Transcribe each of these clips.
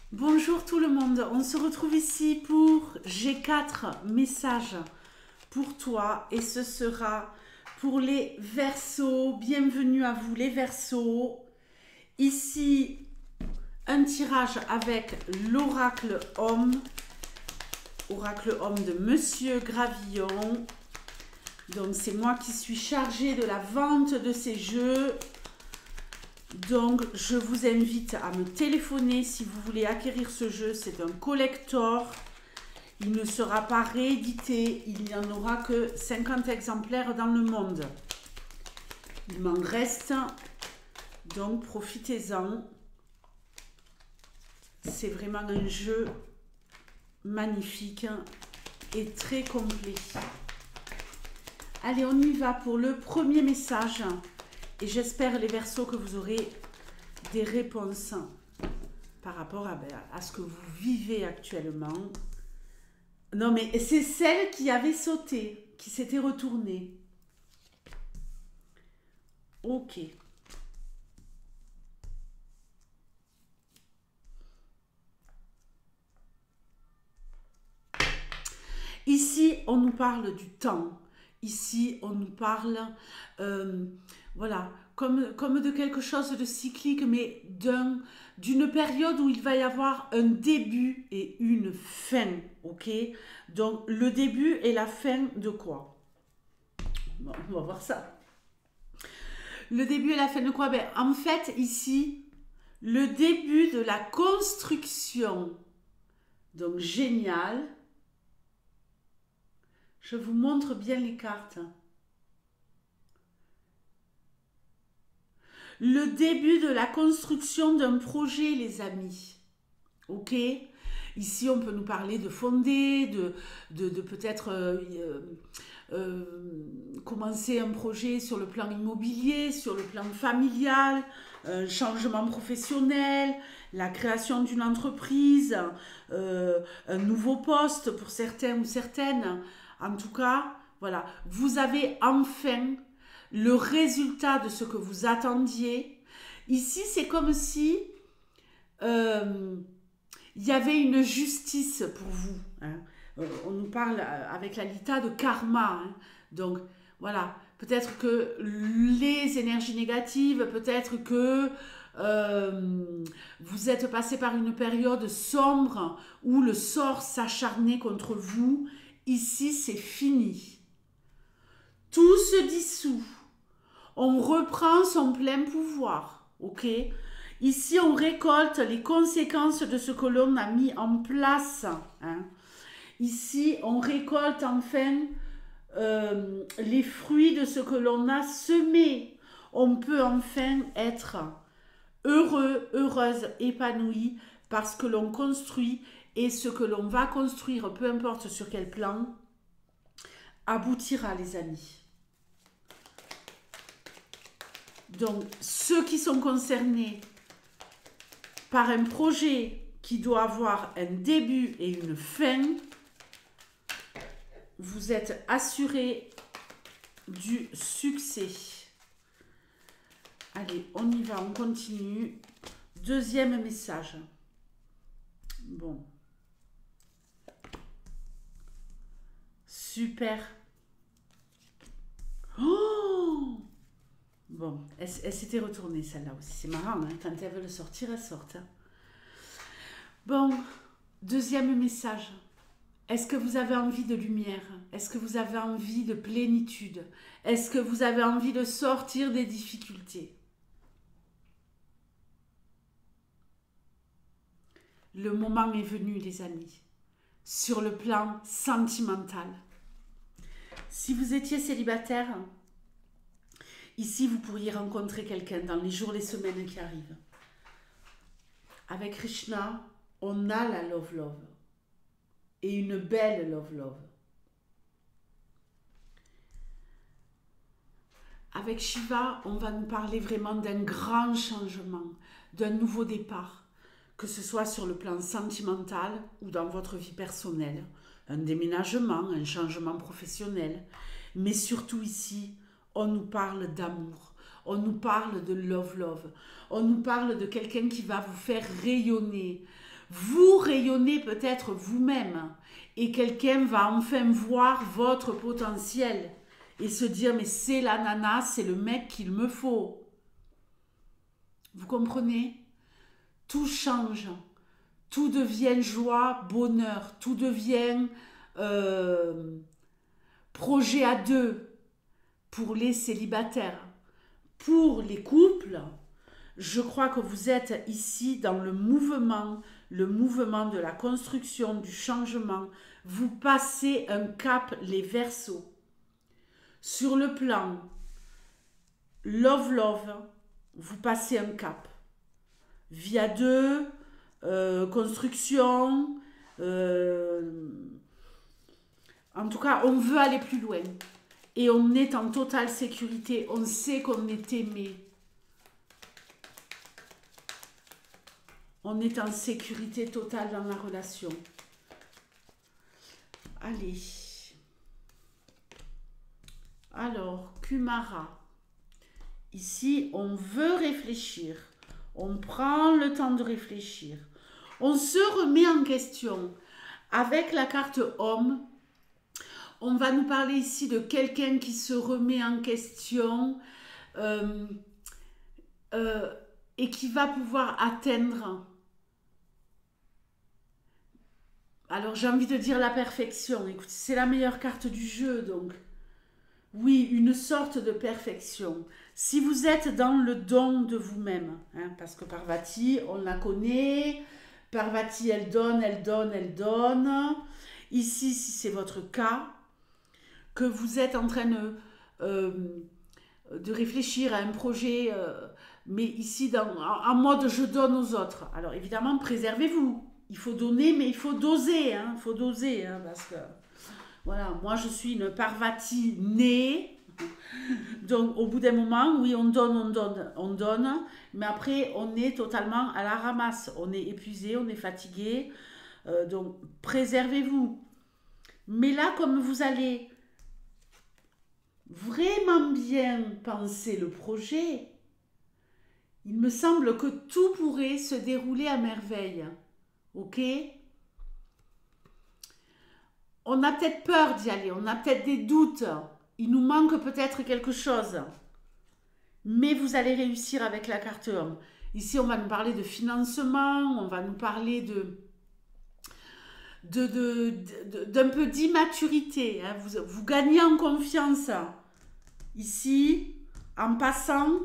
Bonjour tout le monde, on se retrouve ici pour G4 messages pour toi et ce sera pour les Verseaux. Bienvenue à vous les Verseaux. Ici un tirage avec l'oracle homme de Monsieur Gravillon. Donc c'est moi qui suis chargée de la vente de ces jeux. Donc, je vous invite à me téléphoner si vous voulez acquérir ce jeu. C'est un collector. Il ne sera pas réédité. Il n'y en aura que 50 exemplaires dans le monde. Il m'en reste. Donc, profitez-en. C'est vraiment un jeu magnifique et très complet. Allez, on y va pour le premier message. Et j'espère, les Verseaux, que vous aurez des réponses par rapport à ce que vous vivez actuellement. Non, mais c'est celle qui avait sauté, qui s'était retournée. Ok. Ici, on nous parle du temps. Ici, on nous parle, voilà, comme de quelque chose de cyclique, mais d'une période où il va y avoir un début et une fin, ok? Donc, le début et la fin de quoi? Bon, on va voir ça. Le début et la fin de quoi? Ben, en fait, ici, le début de la construction. Donc, génial. Je vous montre bien les cartes. Le début de la construction d'un projet, les amis. Ok? Ici, on peut nous parler de fonder, de peut-être commencer un projet sur le plan immobilier, sur le plan familial, un changement professionnel, la création d'une entreprise, un nouveau poste pour certains ou certaines. En tout cas, voilà, vous avez enfin le résultat de ce que vous attendiez. Ici, c'est comme si il y avait une justice pour vous. Hein. On nous parle avec la Lita de karma. Hein. Donc, voilà, peut-être que les énergies négatives, peut-être que vous êtes passé par une période sombre où le sort s'acharnait contre vous. Ici, c'est fini. Tout se dissout. On reprend son plein pouvoir. Ok? Ici, on récolte les conséquences de ce que l'on a mis en place. Hein. Ici, on récolte enfin les fruits de ce que l'on a semé. On peut enfin être heureux, heureuse, épanoui parce que l'on construit et ce que l'on va construire, peu importe sur quel plan, aboutira, les amis. Donc, ceux qui sont concernés par un projet qui doit avoir un début et une fin, vous êtes assurés du succès. Allez, on y va, on continue. Deuxième message. Bon. Super. Oh! Bon, elle s'était retournée celle-là aussi. C'est marrant, hein? Quand elle veut le sortir, elle sort. Hein. Bon, deuxième message. Est-ce que vous avez envie de lumière? Est-ce que vous avez envie de plénitude? Est-ce que vous avez envie de sortir des difficultés? Le moment est venu, les amis, sur le plan sentimental. Si vous étiez célibataire, ici, vous pourriez rencontrer quelqu'un dans les jours, les semaines qui arrivent. Avec Krishna, on a la love. Et une belle love. Avec Shiva, on va nous parler vraiment d'un grand changement, d'un nouveau départ, que ce soit sur le plan sentimental ou dans votre vie personnelle. Un déménagement, un changement professionnel. Mais surtout ici, on nous parle d'amour, on nous parle de love. On nous parle de quelqu'un qui va vous faire rayonner. Vous rayonnez peut-être vous-même et quelqu'un va enfin voir votre potentiel et se dire mais c'est la nana, c'est le mec qu'il me faut. Vous comprenez? Tout change, tout devient joie, bonheur, tout devient projet à deux pour les célibataires. Pour les couples, je crois que vous êtes ici dans le mouvement de la construction, du changement. Vous passez un cap, les Verseaux. Sur le plan love, vous passez un cap. Vie à deux, construction, en tout cas, on veut aller plus loin. Et on est en totale sécurité. On sait qu'on est aimé. On est en sécurité totale dans la relation. Allez. Alors, Kumara. Ici, on veut réfléchir. On prend le temps de réfléchir. On se remet en question. Avec la carte homme, on va nous parler ici de quelqu'un qui se remet en question et qui va pouvoir atteindre. Alors j'ai envie de dire la perfection. Écoute, c'est la meilleure carte du jeu, donc. Oui, une sorte de perfection. Si vous êtes dans le don de vous-même, hein, parce que Parvati, on la connaît. Parvati, elle donne, elle donne, elle donne. Ici, si c'est votre cas, que vous êtes en train de réfléchir à un projet, mais ici en mode je donne aux autres. Alors évidemment, préservez-vous. Il faut donner, mais il faut doser. Il faut doser, parce que voilà, moi je suis une Parvati née. Donc au bout d'un moment, oui, on donne, mais après on est totalement à la ramasse. On est épuisé, on est fatigué. Donc préservez-vous. Mais là, comme vous allez vraiment bien penser le projet, il me semble que tout pourrait se dérouler à merveille. Ok? On a peut-être peur d'y aller, on a peut-être des doutes, il nous manque peut-être quelque chose. Mais vous allez réussir avec la carte homme. Ici, on va nous parler de financement, on va nous parler d'un peu d'immaturité. Hein. Vous gagnez en confiance. Ici, en passant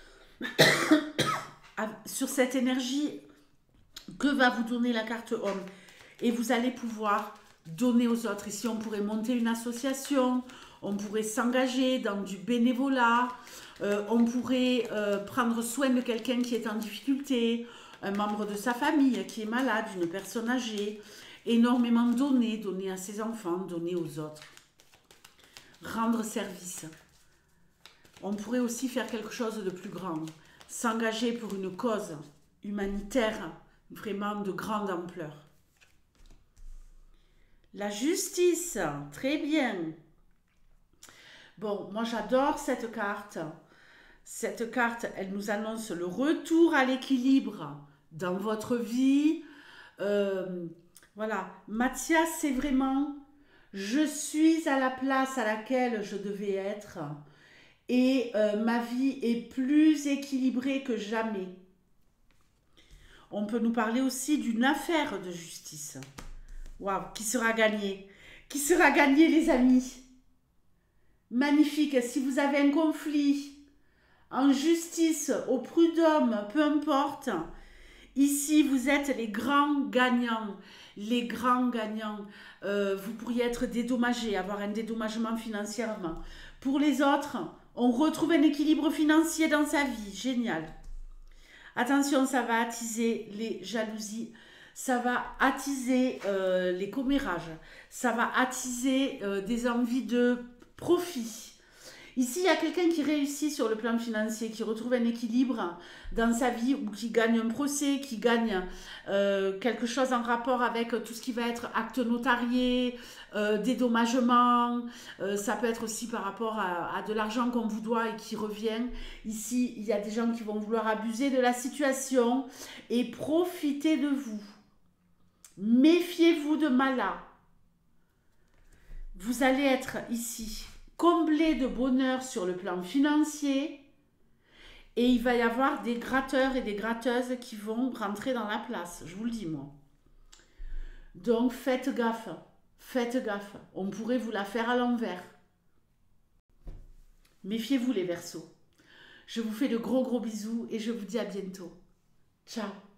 sur cette énergie que va vous donner la carte homme. Et vous allez pouvoir donner aux autres. Ici, on pourrait monter une association, on pourrait s'engager dans du bénévolat, on pourrait prendre soin de quelqu'un qui est en difficulté, un membre de sa famille qui est malade, une personne âgée. Énormément donner à ses enfants, donner aux autres. Rendre service. On pourrait aussi faire quelque chose de plus grand. S'engager pour une cause humanitaire vraiment de grande ampleur. La justice, très bien. Bon, moi j'adore cette carte. Cette carte, elle nous annonce le retour à l'équilibre dans votre vie. Voilà, Mathias, c'est vraiment, je suis à la place à laquelle je devais être et ma vie est plus équilibrée que jamais. On peut nous parler aussi d'une affaire de justice. Waouh, qui sera gagnée? Qui sera gagnée, les amis? Magnifique, si vous avez un conflit en justice, au prud'homme, peu importe, ici, vous êtes les grands gagnants. Les grands gagnants. Vous pourriez être dédommagé, avoir un dédommagement financièrement. Pour les autres, on retrouve un équilibre financier dans sa vie. Génial. Attention, ça va attiser les jalousies. Ça va attiser les commérages. Ça va attiser des envies de profit. Ici, il y a quelqu'un qui réussit sur le plan financier, qui retrouve un équilibre dans sa vie ou qui gagne un procès, qui gagne quelque chose en rapport avec tout ce qui va être acte notarié, dédommagement. Ça peut être aussi par rapport à de l'argent qu'on vous doit et qui revient. Ici, il y a des gens qui vont vouloir abuser de la situation et profiter de vous. Méfiez-vous de Mala. Vous allez être ici comblé de bonheur sur le plan financier et il va y avoir des gratteurs et des gratteuses qui vont rentrer dans la place, je vous le dis moi. Donc faites gaffe, faites gaffe. On pourrait vous la faire à l'envers. Méfiez-vous les Verseaux. Je vous fais de gros bisous et je vous dis à bientôt. Ciao.